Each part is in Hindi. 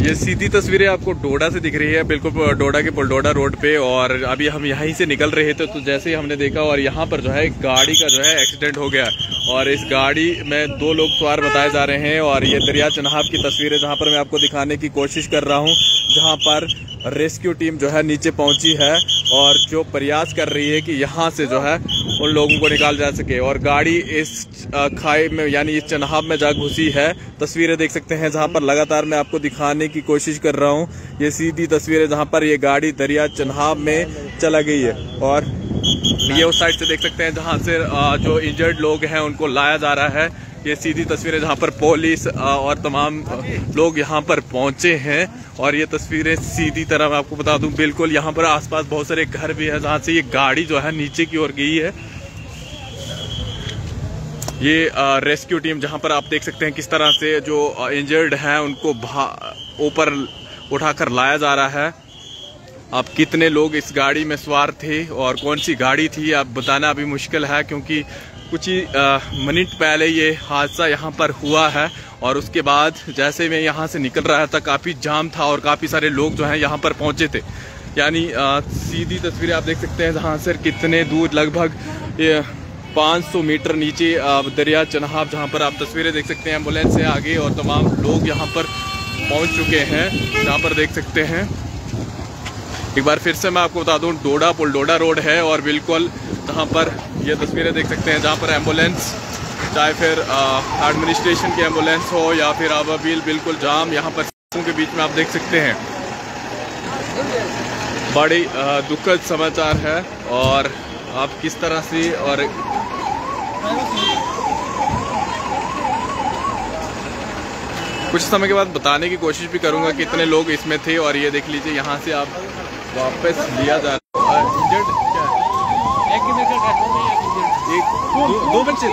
ये सीधी तस्वीरें आपको डोडा से दिख रही है, बिल्कुल डोडा के पुलडोडा रोड पे। और अभी हम यहीं से निकल रहे थे तो जैसे ही हमने देखा और यहाँ पर जो है गाड़ी का जो है एक्सीडेंट हो गया और इस गाड़ी में 2 लोग सवार बताए जा रहे हैं। और ये दरिया चनाब की तस्वीरें जहाँ पर मैं आपको दिखाने की कोशिश कर रहा हूँ, जहाँ पर रेस्क्यू टीम जो है नीचे पहुंची है और जो प्रयास कर रही है कि यहाँ से जो है उन लोगों को निकाल जा सके। और गाड़ी इस खाई में यानी इस चनाब में जा घुसी है। तस्वीरें देख सकते हैं जहाँ पर लगातार मैं आपको दिखाने की कोशिश कर रहा हूँ। ये सीधी तस्वीरें जहाँ पर ये गाड़ी दरिया चनाब में चला गई है। और ये उस साइड से देख सकते हैं जहाँ से जो इंजर्ड लोग हैं उनको लाया जा रहा है। ये सीधी तस्वीरें जहाँ पर पुलिस और तमाम लोग यहाँ पर पहुंचे हैं। और ये तस्वीरें सीधी तरह मैं आपको बता दूं, बिल्कुल यहाँ पर आसपास बहुत सारे घर भी है जहाँ से ये गाड़ी जो है नीचे की ओर गई है। ये रेस्क्यू टीम जहाँ पर आप देख सकते हैं किस तरह से जो इंजर्ड हैं उनको ऊपर उठाकर लाया जा रहा है। अब कितने लोग इस गाड़ी में सवार थे और कौन सी गाड़ी थी अब बताना अभी मुश्किल है, क्योंकि कुछ ही मिनट पहले ये हादसा यहाँ पर हुआ है। और उसके बाद जैसे मैं यहाँ से निकल रहा था काफ़ी जाम था और काफ़ी सारे लोग जो हैं यहाँ पर पहुँचे थे। यानी सीधी तस्वीरें आप देख सकते हैं जहाँ से कितने दूर, लगभग 500 मीटर नीचे दरिया चनाब, जहाँ पर आप तस्वीरें देख सकते हैं एम्बुलेंस से आगे और तमाम लोग यहाँ पर पहुँच चुके हैं। जहाँ पर देख सकते हैं एक बार फिर से मैं आपको बता दूं, डोडा पुलडोडा रोड है और बिल्कुल जहाँ पर ये तस्वीरें देख सकते हैं जहाँ पर एम्बुलेंस, चाहे फिर एडमिनिस्ट्रेशन की एम्बुलेंस हो या फिर आवाबील, बिल्कुल जाम यहाँ पर के बीच में आप देख सकते हैं। बड़ी दुखद समाचार है और आप किस तरह से और कुछ समय के बाद बताने की कोशिश भी करूंगा कितने लोग इसमें थे। और ये देख लीजिए यहाँ से आप वापस लिया जा रहा है। इंजर्ड क्या दो बच्चे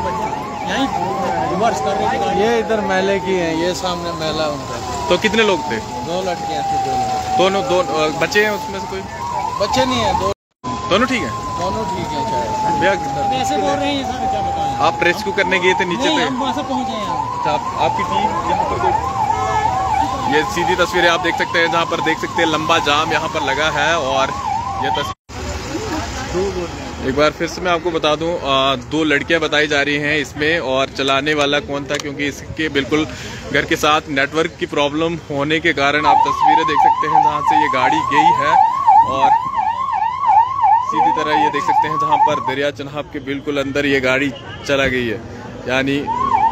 ये इधर मेले की हैं, ये सामने मेला उनका। तो कितने लोग थे? 2 लड़कियां थी। दोनों बच्चे हैं उसमें से? कोई बच्चे नहीं है, दोनों ठीक है? दोनों ठीक है शायद। ऐसे बोल रहे हैं सर, क्या बताएं। आप रेस्क्यू करने गए थे नीचे पे? हम वहाँ से पहुँचे हैं। आपकी टीम यहाँ पर ये सीधी तस्वीरें आप देख सकते हैं जहाँ पर देख सकते हैं लंबा जाम यहाँ पर लगा है। और ये एक बार फिर से मैं आपको बता दूं, 2 लड़कियां बताई जा रही हैं इसमें। और चलाने वाला कौन था, क्योंकि इसके बिल्कुल घर के साथ नेटवर्क की प्रॉब्लम होने के कारण आप तस्वीरें देख सकते हैं जहाँ से ये गाड़ी गई है। और सीधी तरह ये देख सकते हैं जहाँ पर दरिया चनाब के बिल्कुल अंदर ये गाड़ी चला गई है। यानी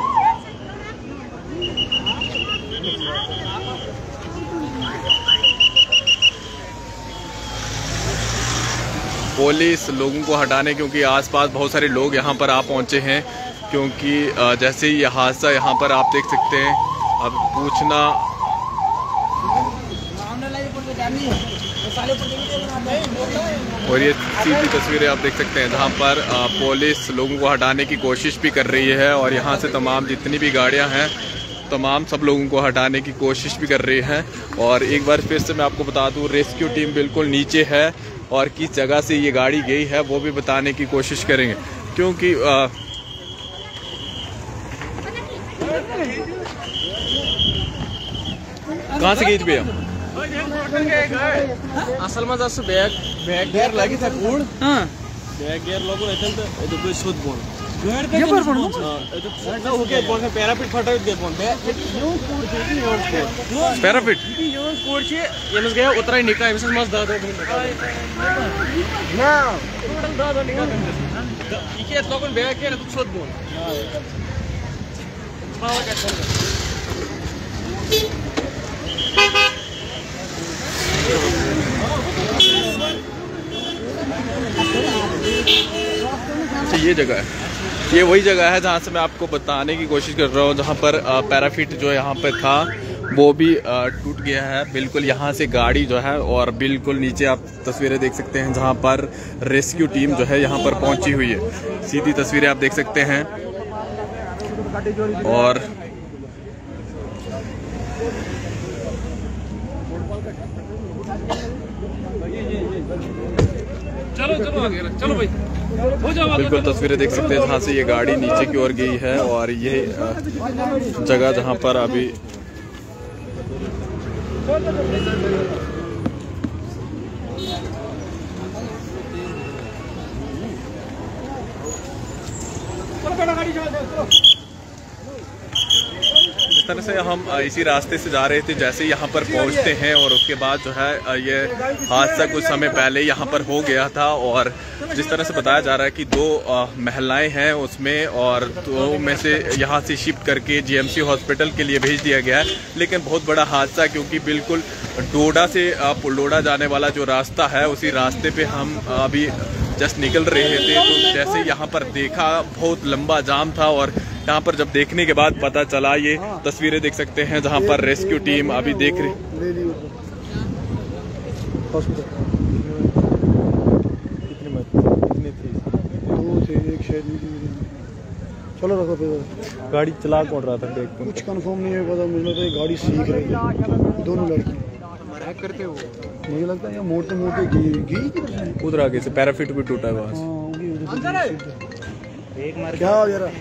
पुलिस लोगों को हटाने, क्योंकि आसपास बहुत सारे लोग यहाँ पर आ पहुँचे हैं। क्योंकि जैसे ही ये हादसा यहाँ पर आप देख सकते हैं, अब पूछना और ये सीधी तस्वीरें आप देख सकते हैं जहाँ पर पुलिस लोगों को हटाने की कोशिश भी कर रही है। और यहाँ से तमाम जितनी भी गाड़ियाँ हैं तमाम सब लोगों को हटाने की कोशिश भी कर रही है। और एक बार फिर से मैं आपको बता दूँ, रेस्क्यू टीम बिल्कुल नीचे है और किस जगह से ये गाड़ी गई है वो भी बताने की कोशिश करेंगे। क्योंकि कहाँ से गई थी भैया? असल में जैसे बैग गेयर लगी था कूड़। हाँ बैग गेयर लोगों ने तो कोई शुद्ध बोल ये पर बोल तो हो गया बोल पैरापिट फटा दे बोल पैरापिट यूं कोड छे ये गया उतरा ही निका है मस्त दादा ना टोटल दादा निका इके लोगन बैग गेयर तो शुद्ध बोल मावा का चल ये जगह है, ये वही जगह है जहाँ से मैं आपको बताने की कोशिश कर रहा हूँ, जहाँ पर पैराफिट जो यहाँ पर था वो भी टूट गया है बिल्कुल। यहाँ से गाड़ी जो है और बिल्कुल नीचे आप तस्वीरें देख सकते हैं जहाँ पर रेस्क्यू टीम जो है यहाँ पर पहुँची हुई है। सीधी तस्वीरें आप देख सकते हैं। और चलो भाई बिल्कुल तस्वीरें देख सकते हैं जहाँ से ये गाड़ी नीचे की ओर गई है। और ये जगह जहाँ पर अभी जिस तरह से हम इसी रास्ते से जा रहे थे, जैसे यहाँ पर पहुँचते हैं और उसके बाद जो है ये हादसा कुछ समय पहले यहाँ पर हो गया था। और जिस तरह से बताया जा रहा है कि 2 महिलाएं हैं उसमें, और 2 में से यहाँ से शिफ्ट करके जीएमसी हॉस्पिटल के लिए भेज दिया गया है। लेकिन बहुत बड़ा हादसा, क्योंकि बिल्कुल डोडा से पुलडोडा जाने वाला जो रास्ता है, उसी रास्ते पे हम अभी जस्ट निकल रहे थे। तो जैसे यहाँ पर देखा, बहुत लंबा जाम था, और यहाँ पर जब देखने के बाद पता चला, ये तस्वीरें देख सकते हैं जहाँ पर रेस्क्यू टीम अभी देख रही। चलो रखो, गाड़ी चला कौन रहा था? कुछ कंफर्म नहीं है, पता मुझे लगता है गाड़ी सीख रही है। दोनों लड़की करते हो, मुझे लगता है मोड़ते गई उधर आगे से पैराफिट भी टूटा हुआ। क्या जरा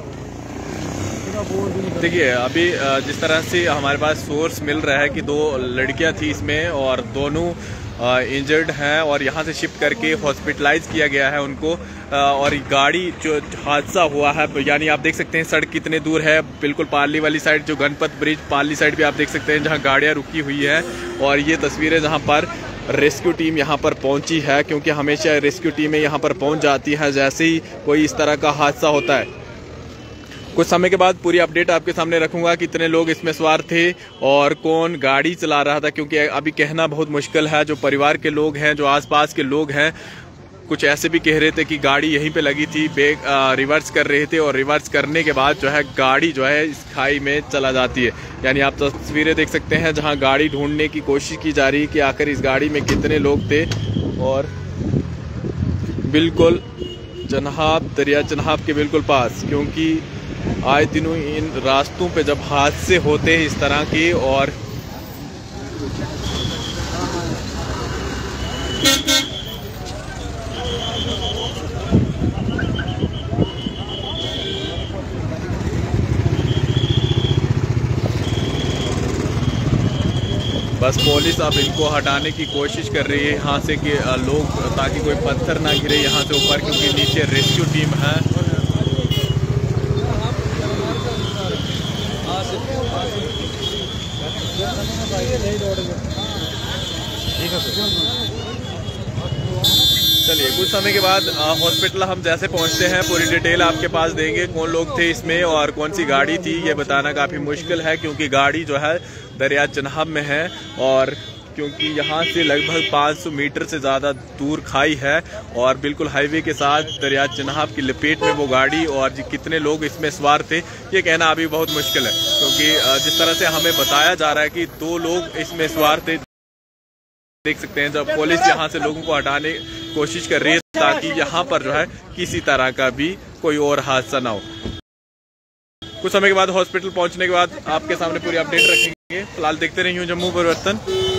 देखिए, अभी जिस तरह से हमारे पास सोर्स मिल रहा है कि 2 लड़कियां थी इसमें, और दोनों इंजर्ड हैं, और यहाँ से शिफ्ट करके हॉस्पिटलाइज किया गया है उनको। और गाड़ी जो हादसा हुआ है, यानी आप देख सकते हैं सड़क कितने दूर है, बिल्कुल पार्ली वाली साइड, जो गणपत ब्रिज पार्ली साइड भी आप देख सकते हैं, जहाँ गाड़ियाँ रुकी हुई है। और ये तस्वीरें जहाँ पर रेस्क्यू टीम यहाँ पर पहुँची है, क्योंकि हमेशा रेस्क्यू टीमें यहाँ पर पहुँच जाती हैं जैसे ही कोई इस तरह का हादसा होता है। कुछ समय के बाद पूरी अपडेट आपके सामने रखूंगा, कितने लोग इसमें सवार थे और कौन गाड़ी चला रहा था, क्योंकि अभी कहना बहुत मुश्किल है। जो परिवार के लोग हैं, जो आसपास के लोग हैं, कुछ ऐसे भी कह रहे थे कि गाड़ी यहीं पे लगी थी, रिवर्स कर रहे थे, और रिवर्स करने के बाद जो है गाड़ी जो है इस खाई में चला जाती है। यानी आप तस्वीरें देख सकते हैं जहां गाड़ी ढूंढने की कोशिश की जा रही है कि आखिर इस गाड़ी में कितने लोग थे। और बिल्कुल चन्हाब, दरिया चन्हाब के बिल्कुल पास, क्योंकि आए दिनों इन रास्तों पे जब हादसे होते हैं इस तरह के, और बस पुलिस अब इनको हटाने की कोशिश कर रही है यहाँ से कि लोग, ताकि कोई पत्थर ना गिरे यहाँ से ऊपर, क्योंकि नीचे रेस्क्यू टीम है। चलिए, कुछ समय के बाद हॉस्पिटल हम जैसे पहुंचते हैं, पूरी डिटेल आपके पास देंगे, कौन लोग थे इसमें और कौन सी गाड़ी थी। ये बताना काफ़ी मुश्किल है, क्योंकि गाड़ी जो है दरिया चन्हाब में है, और क्योंकि यहाँ से लगभग 500 मीटर से ज़्यादा दूर खाई है, और बिल्कुल हाईवे के साथ दरिया चन्हाब की लपेट में वो गाड़ी, और कितने लोग इसमें सवार थे ये कहना अभी बहुत मुश्किल है। क्योंकि जिस तरह से हमें बताया जा रहा है कि 2 लोग इसमें सवार थे। देख सकते हैं जब पुलिस यहाँ से लोगों को हटाने की कोशिश कर रही है, ताकि यहाँ पर जो है किसी तरह का भी कोई और हादसा ना हो। कुछ समय के बाद हॉस्पिटल पहुँचने के बाद आपके सामने पूरी अपडेट रखेंगे। फिलहाल देखते रहिए जम्मू परिवर्तन।